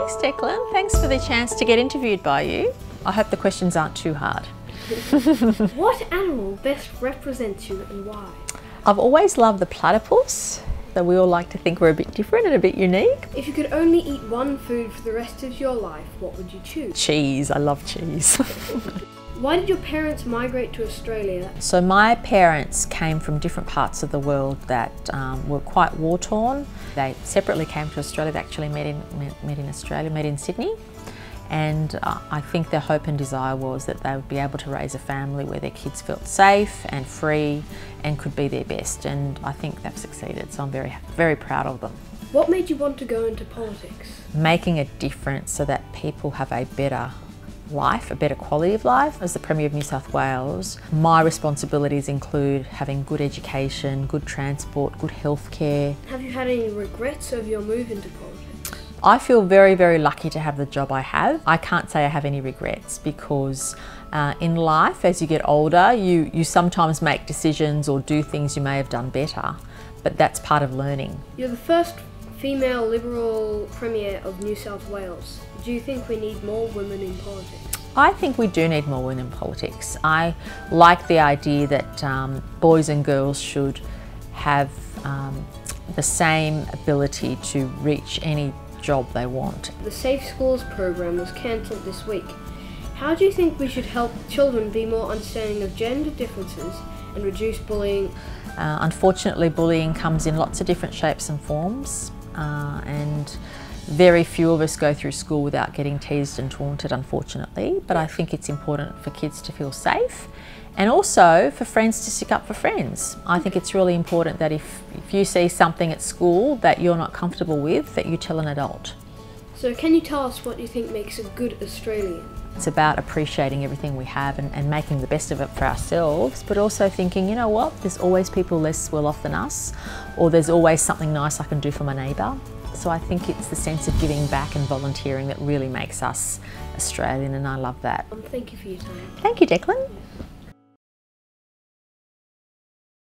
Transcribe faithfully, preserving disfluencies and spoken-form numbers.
Thanks, Declan. Thanks for the chance to get interviewed by you. I hope the questions aren't too hard. What animal best represents you and why? I've always loved the platypus, though we all like to think we're a bit different and a bit unique. If you could only eat one food for the rest of your life, what would you choose? Cheese. I love cheese. Why did your parents migrate to Australia? So my parents came from different parts of the world that um, were quite war-torn. They separately came to Australia. They actually met in, met, met in Australia, met in Sydney. And uh, I think their hope and desire was that they would be able to raise a family where their kids felt safe and free and could be their best. And I think they've succeeded, so I'm very, very proud of them. What made you want to go into politics? Making a difference so that people have a better life, a better quality of life. As the Premier of New South Wales, my responsibilities include having good education, good transport, good healthcare. Have you had any regrets of your move into politics? I feel very, very lucky to have the job I have. I can't say I have any regrets because uh, in life, as you get older, you, you sometimes make decisions or do things you may have done better, but that's part of learning. You're the first female Liberal Premier of New South Wales. Do you think we need more women in politics? I think we do need more women in politics. I like the idea that um, boys and girls should have um, the same ability to reach any job they want. The Safe Schools program was cancelled this week. How do you think we should help children be more understanding of gender differences and reduce bullying? Uh, unfortunately, bullying comes in lots of different shapes and forms, uh, and very few of us go through school without getting teased and taunted, unfortunately, but I think it's important for kids to feel safe and also for friends to stick up for friends. I think it's really important that if, if you see something at school that you're not comfortable with, that you tell an adult. So can you tell us what you think makes a good Australian? It's about appreciating everything we have and, and making the best of it for ourselves, but also thinking, you know what, there's always people less well off than us, or there's always something nice I can do for my neighbour. So I think it's the sense of giving back and volunteering that really makes us Australian, and I love that. Um, thank you for your time. Thank you, Declan.